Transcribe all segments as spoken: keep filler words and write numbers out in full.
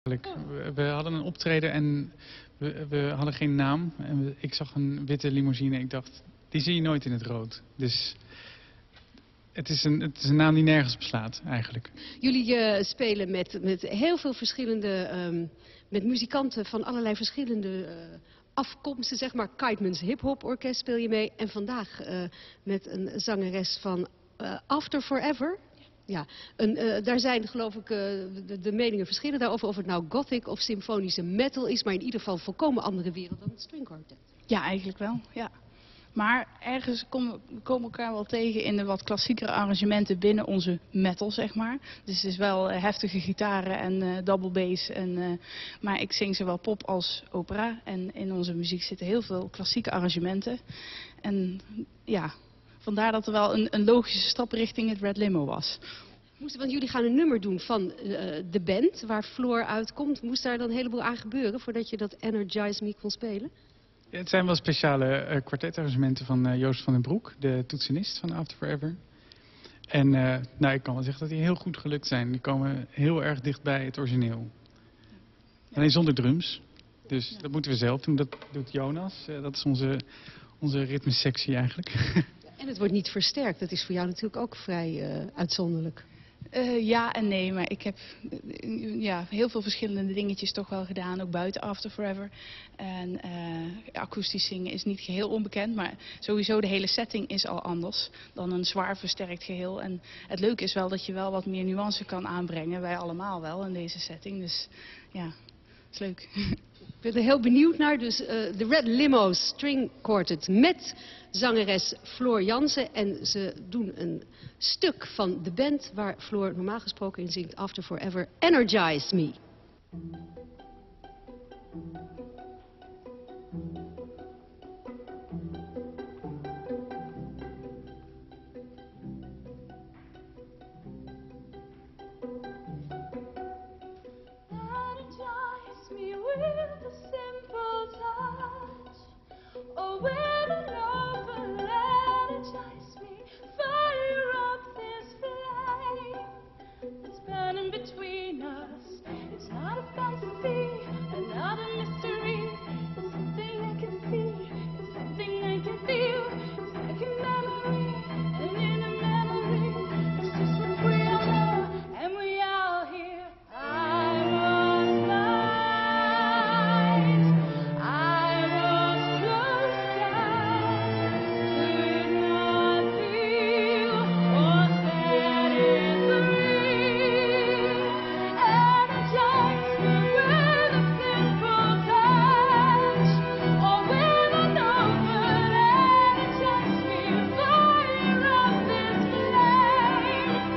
We, we hadden een optreden en we, we hadden geen naam. En we, ik zag een witte limousine en ik dacht, die zie je nooit in het rood. Dus het is een, het is een naam die nergens op slaat eigenlijk. Jullie uh, spelen met, met heel veel verschillende, um, met muzikanten van allerlei verschillende uh, afkomsten, zeg maar. Kiteman's Hip-Hop Orkest speel je mee. En vandaag uh, met een zangeres van uh, After Forever. Ja, een, uh, daar zijn geloof ik uh, de, de meningen verschillen daarover of het nou gothic of symfonische metal is, maar in ieder geval een volkomen andere wereld dan het string quartet. Ja, eigenlijk wel, ja. Maar ergens komen we komen elkaar wel tegen in de wat klassiekere arrangementen binnen onze metal, zeg maar. Dus het is wel uh, heftige gitaren en uh, double bass. En, uh, maar ik zing zowel pop als opera. En in onze muziek zitten heel veel klassieke arrangementen. En ja, vandaar dat er wel een, een logische stap richting het Red Limo was. Moest, want jullie gaan een nummer doen van uh, de band waar Floor uitkomt. Moest daar dan een heleboel aan gebeuren voordat je dat Energize Me kon spelen? Ja, het zijn wel speciale uh, kwartetarrangementen van uh, Joost van den Broek, de toetsenist van After Forever. En uh, nou, ik kan wel zeggen dat die heel goed gelukt zijn. Die komen heel erg dicht bij het origineel. Ja. Alleen zonder drums. Dus ja. Dat moeten we zelf doen. Dat doet Jonas. Uh, dat is onze, onze ritmesectie eigenlijk. En het wordt niet versterkt. Dat is voor jou natuurlijk ook vrij uh, uitzonderlijk. Uh, ja en nee, maar ik heb uh, ja, heel veel verschillende dingetjes toch wel gedaan, ook buiten After Forever. En uh, akoestisch zingen is niet geheel onbekend, maar sowieso de hele setting is al anders dan een zwaar versterkt geheel. En het leuke is wel dat je wel wat meer nuance kan aanbrengen, wij allemaal wel in deze setting. Dus ja, het is leuk. Ik ben er heel benieuwd naar, dus uh, de Red Limo String Quartet met zangeres Floor Jansen. En ze doen een stuk van de band waar Floor normaal gesproken in zingt, After Forever, Energize Me.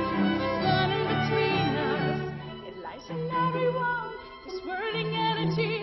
Everyone is whirling energy.